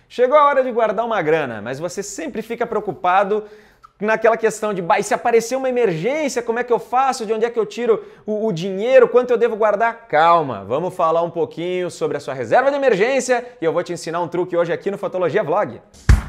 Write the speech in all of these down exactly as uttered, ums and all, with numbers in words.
Chegou a hora de guardar uma grana, mas você sempre fica preocupado naquela questão de, bah, e se aparecer uma emergência, como é que eu faço? De onde é que eu tiro o, o dinheiro? Quanto eu devo guardar? Calma, vamos falar um pouquinho sobre a sua reserva de emergência e eu vou te ensinar um truque hoje aqui no Fotologia Vlog.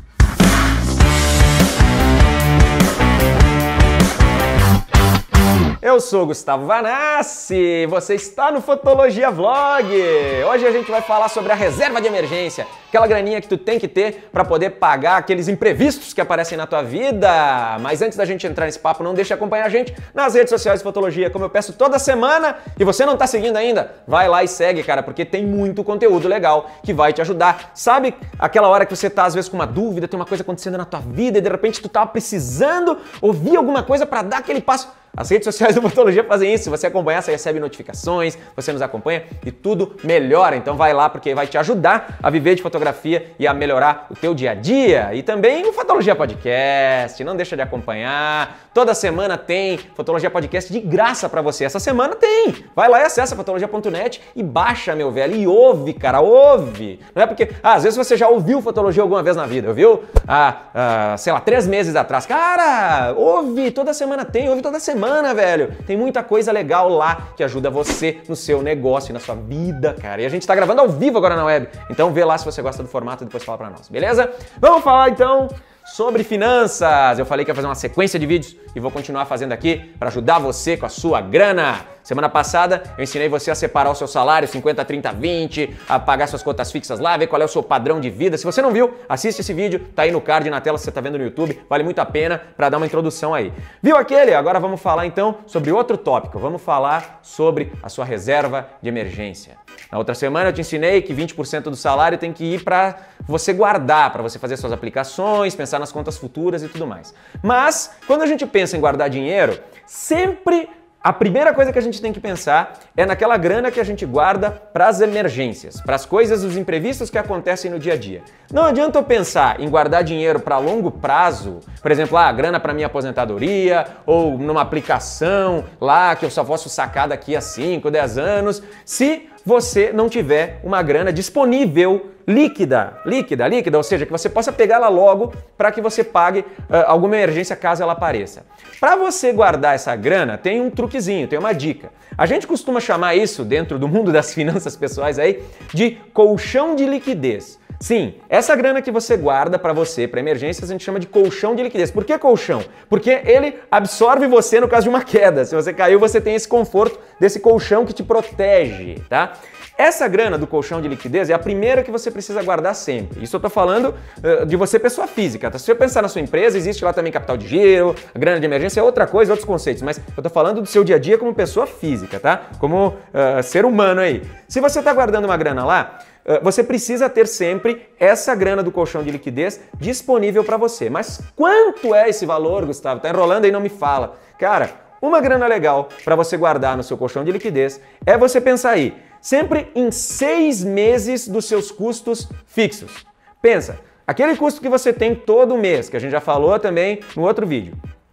Eu sou Gustavo Vanassi, você está no Fotologia Vlog. Hoje a gente vai falar sobre a reserva de emergência, aquela graninha que tu tem que ter para poder pagar aqueles imprevistos que aparecem na tua vida. Mas antes da gente entrar nesse papo, não deixe de acompanhar a gente nas redes sociais de Fotologia, como eu peço toda semana. E você não tá seguindo ainda? Vai lá e segue, cara, porque tem muito conteúdo legal que vai te ajudar. Sabe aquela hora que você tá às vezes com uma dúvida, tem uma coisa acontecendo na tua vida e de repente tu tava precisando ouvir alguma coisa para dar aquele passo? As redes sociais do Fotologia fazem isso. Se você acompanhar, você recebe notificações, você nos acompanha e tudo melhora. Então vai lá porque vai te ajudar a viver de fotografia e a melhorar o teu dia a dia. E também o Fotologia Podcast, não deixa de acompanhar. Toda semana tem Fotologia Podcast de graça pra você. Essa semana tem. Vai lá e acessa fotologia ponto net e baixa, meu velho, e ouve, cara, ouve. Não é porque, ah, às vezes você já ouviu Fotologia alguma vez na vida, ouviu? Ah, ah, sei lá, três meses atrás. Cara, ouve, toda semana tem, ouve toda semana. Semana, velho. Tem muita coisa legal lá que ajuda você no seu negócio e na sua vida, cara. E a gente tá gravando ao vivo agora na web. Então vê lá se você gosta do formato e depois fala pra nós, beleza? Vamos falar então sobre finanças. Eu falei que ia fazer uma sequência de vídeos e vou continuar fazendo aqui para ajudar você com a sua grana. Semana passada eu ensinei você a separar o seu salário cinquenta, trinta, vinte, a pagar suas contas fixas lá, ver qual é o seu padrão de vida. Se você não viu, assiste esse vídeo, tá aí no card, na tela, se você tá vendo no YouTube, vale muito a pena para dar uma introdução aí. Viu aquele? Agora vamos falar então sobre outro tópico, vamos falar sobre a sua reserva de emergência. Na outra semana eu te ensinei que vinte por cento do salário tem que ir para você guardar, para você fazer suas aplicações, pensar nas contas futuras e tudo mais. Mas quando a gente pensa em guardar dinheiro, sempre a primeira coisa que a gente tem que pensar é naquela grana que a gente guarda para as emergências, para as coisas, os imprevistos que acontecem no dia a dia. Não adianta eu pensar em guardar dinheiro para longo prazo, por exemplo, ah, grana para minha aposentadoria ou numa aplicação lá que eu só posso sacar daqui a cinco, dez anos, se você não tiver uma grana disponível líquida, líquida, líquida, ou seja, que você possa pegá-la logo para que você pague uh, alguma emergência caso ela apareça. Para você guardar essa grana, tem um truquezinho, tem uma dica. A gente costuma chamar isso, dentro do mundo das finanças pessoais aí, de colchão de liquidez. Sim, essa grana que você guarda para você, para emergências, a gente chama de colchão de liquidez. Por que colchão? Porque ele absorve você no caso de uma queda. Se você caiu, você tem esse conforto desse colchão que te protege, tá? Essa grana do colchão de liquidez é a primeira que você precisa guardar sempre. Isso eu tô falando uh, de você, pessoa física, tá? Se você pensar na sua empresa, existe lá também capital de giro, a grana de emergência é outra coisa, outros conceitos, mas eu tô falando do seu dia a dia como pessoa física, tá? Como uh, ser humano aí. Se você tá guardando uma grana lá, uh, você precisa ter sempre essa grana do colchão de liquidez disponível para você. Mas quanto é esse valor, Gustavo? Tá enrolando aí, não me fala. Cara, uma grana legal para você guardar no seu colchão de liquidez é você pensar aí, sempre em seis meses dos seus custos fixos. Pensa, aquele custo que você tem todo mês, que a gente já falou também no outro vídeo.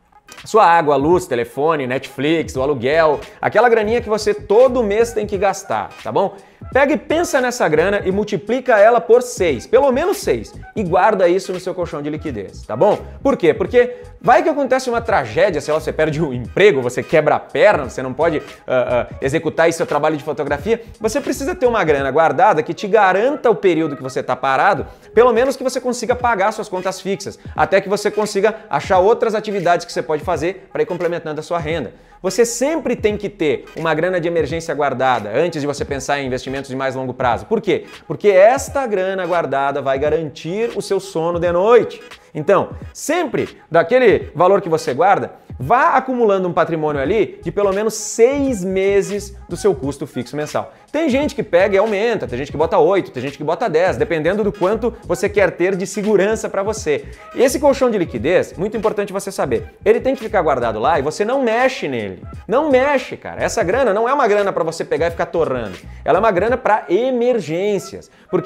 Sua água, luz, telefone, Netflix, o aluguel, aquela graninha que você todo mês tem que gastar, tá bom? Pega e pensa nessa grana e multiplica ela por seis, pelo menos seis, e guarda isso no seu colchão de liquidez, tá bom? Por quê? Porque vai que acontece uma tragédia, sei lá, você perde o emprego, você quebra a perna, você não pode uh, uh, executar esse seu trabalho de fotografia, você precisa ter uma grana guardada que te garanta o período que você está parado, pelo menos que você consiga pagar suas contas fixas, até que você consiga achar outras atividades que você pode fazer para ir complementando a sua renda. Você sempre tem que ter uma grana de emergência guardada antes de você pensar em investimentos de mais longo prazo. Por quê? Porque esta grana guardada vai garantir o seu sono de noite. Então, sempre daquele valor que você guarda, vá acumulando um patrimônio ali de pelo menos seis meses do seu custo fixo mensal. Tem gente que pega e aumenta, tem gente que bota oito, tem gente que bota dez, dependendo do quanto você quer ter de segurança para você. E esse colchão de liquidez, muito importante você saber, ele tem que ficar guardado lá e você não mexe nele. Não mexe, cara. Essa grana não é uma grana para você pegar e ficar torrando. Ela é uma grana para emergências. Por quê?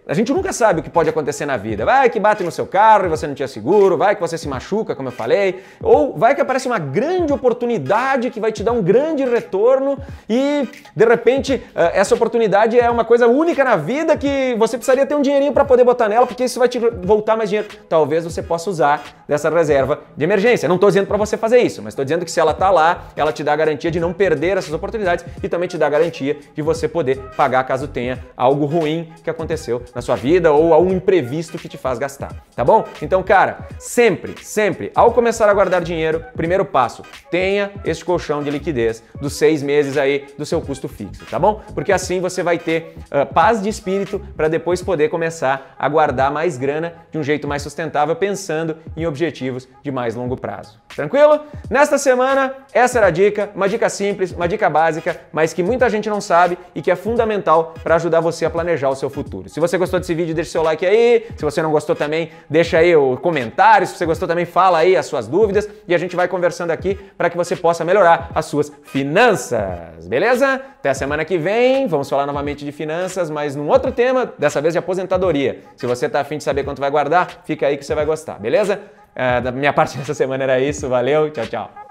a gente nunca sabe o que pode acontecer na vida. Vai que bate no seu carro e você não tinha seguro, vai que você se machuca, como eu falei, ou vai que aparece uma grande oportunidade que vai te dar um grande retorno e, de repente, essa oportunidade é uma coisa única na vida que você precisaria ter um dinheirinho para poder botar nela, porque isso vai te voltar mais dinheiro. Talvez você possa usar dessa reserva de emergência. Não estou dizendo para você fazer isso, mas estou dizendo que se ela está lá, ela te dá a garantia de não perder essas oportunidades e também te dá a garantia de você poder pagar caso tenha algo ruim que aconteceu na sua vida ou algum imprevisto que te faz gastar, tá bom? Então, cara, sempre, sempre, ao começar a guardar dinheiro, primeiro passo, tenha esse colchão de liquidez dos seis meses aí do seu custo fixo, tá bom? Porque assim você vai ter uh, paz de espírito para depois poder começar a guardar mais grana de um jeito mais sustentável, pensando em objetivos de mais longo prazo. Tranquilo? Nesta semana, essa era a dica, uma dica simples, uma dica básica, mas que muita gente não sabe e que é fundamental para ajudar você a planejar o seu futuro. Se você gostou desse vídeo, deixa seu like aí. Se você não gostou também, deixa aí o comentário. Se você gostou também, fala aí as suas dúvidas e a gente vai conversando aqui para que você possa melhorar as suas finanças. Beleza? Até a semana que vem. Vamos falar novamente de finanças, mas num outro tema, dessa vez de aposentadoria. Se você tá afim de saber quanto vai guardar, fica aí que você vai gostar. Beleza? Uh, da minha parte nessa semana era isso. Valeu, tchau, tchau.